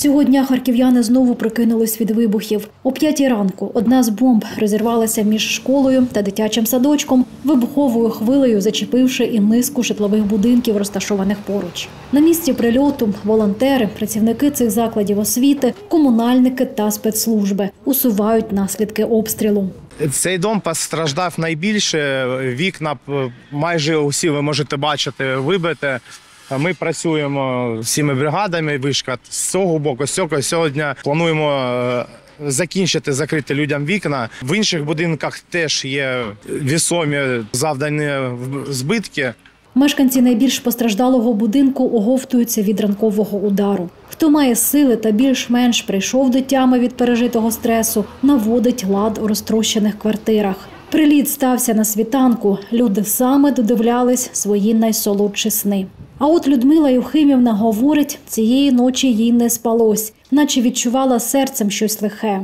Цього дня харків'яни знову прокинулись від вибухів. О 5-й ранку одна з бомб розірвалася між школою та дитячим садочком, вибуховою хвилею зачепивши і низку житлових будинків, розташованих поруч. На місці прильоту волонтери, працівники цих закладів освіти, комунальники та спецслужби усувають наслідки обстрілу. Цей дом постраждав найбільше. Вікна майже усі, ви можете бачити, вибиті. Ми працюємо всіми бригадами, вишка з цього боку, з цього. Сьогодні плануємо закрити людям вікна. В інших будинках теж є весомі завдані збитки. Мешканці найбільш постраждалого будинку оговтуються від ранкового удару. Хто має сили та більш-менш прийшов до тями від пережитого стресу, наводить лад у розтрощених квартирах. Приліт стався на світанку. Люди саме додивлялись свої найсолодші сни. А от Людмила Юхимівна говорить, цієї ночі їй не спалось, наче відчувала серцем щось лихе.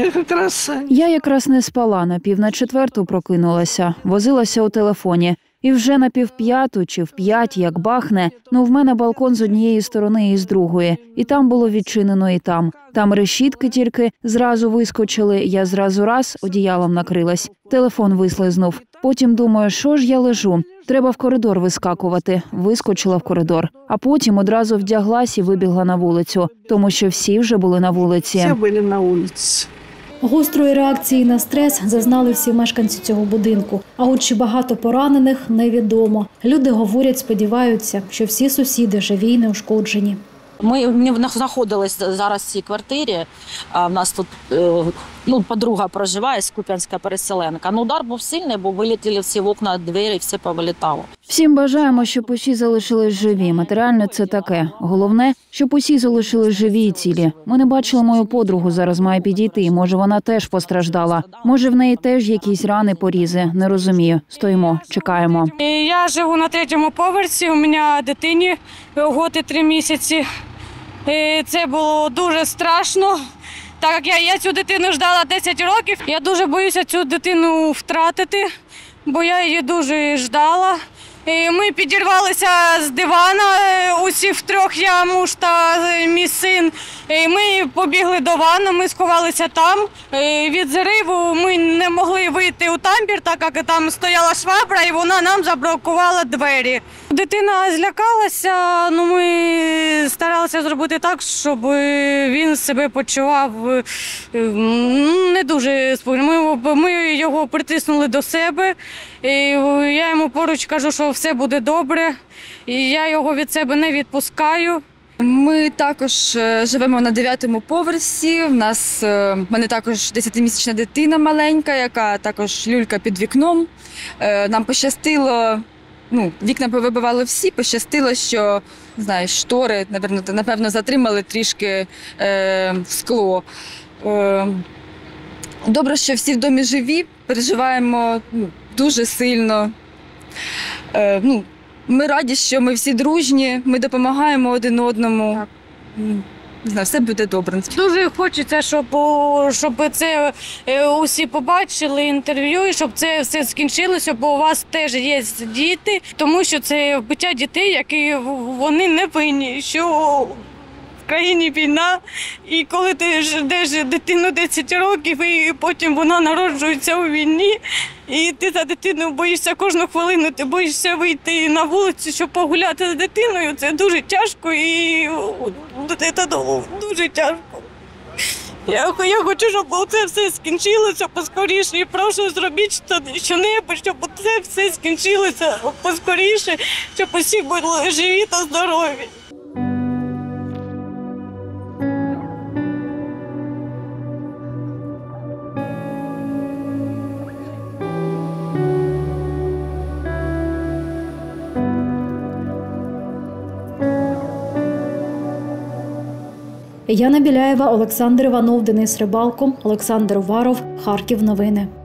Я якраз не спала, на 3:45 прокинулася, возилася у телефоні. І вже на 4:45 чи в 5, як бахне, в мене балкон з однієї сторони і з другої. І там було відчинено, і там. Там решітки тільки зразу вискочили, я зразу раз одіялом накрилась. Телефон вислизнув. Потім думаю, що ж я лежу? Треба в коридор вискакувати. Вискочила в коридор. А потім одразу вдяглась і вибігла на вулицю, тому що всі вже були на вулиці. Всі були на вулиці. Гострої реакції на стрес зазнали всі мешканці цього будинку. А от чи багато поранених – невідомо. Люди говорять, сподіваються, що всі сусіди живі й неушкоджені. Ми знаходились зараз в цій квартирі, а в нас тут подруга проживає, Скуп'янська переселенка. Удар був сильний, бо вилетіли всі вікна, двері, все повилітало. Всім бажаємо, щоб усі залишились живі. Матеріально це таке. Головне, щоб усі залишились живі і цілі. Ми не бачили мою подругу, зараз має підійти. Може, вона теж постраждала. Може, в неї теж якісь рани, порізи. Не розумію. Стоїмо, чекаємо. Я живу на 3-му поверсі, у мене дитині год і 3 місяці. Це було дуже страшно. Так як я цю дитину ждала 10 років, я дуже боюся цю дитину втратити, бо я її дуже ждала. Ми підірвалися з дивана, усі втрьох, я, муж та мій син. Ми побігли до ванни, ми сховалися там. Від зриву ми не могли вийти у тамбір, так як там стояла швабра і вона нам заблокувала двері. Дитина злякалася, ми старалися зробити так, щоб він себе почував не дуже спокійно. Ми його притиснули до себе, я йому поруч кажу, що все буде добре, і я його від себе не відпускаю. Ми також живемо на 9-му поверсі. В мене також 10-місячна дитина маленька, яка також люлька під вікном. Нам пощастило, вікна повибивали всі, пощастило, що, штори, напевно, затримали трішки скло. Добре, що всі в домі живі, переживаємо дуже сильно. Ми раді, що ми всі дружні, ми допомагаємо один одному. Все буде добре. Дуже хочеться, щоб це усі побачили інтерв'ю, і щоб це все скінчилося, бо у вас теж є діти, тому що це вбиття дітей, які вони не винні, що в країні війна, і коли ти ждеш дитину 10 років, і потім вона народжується у війні, і ти за дитину боїшся кожну хвилину, ти боїшся вийти на вулицю, щоб погуляти з дитиною, це дуже тяжко і це дуже тяжко. Я хочу, щоб це все скінчилося поскоріше, і прошу зробіть що-небудь, щоб це все скінчилося поскоріше, щоб усі були живі та здорові. Яна Біляєва, Олександр Іванов, Денис Рибалко, Олександр Уваров, Харків. Новини.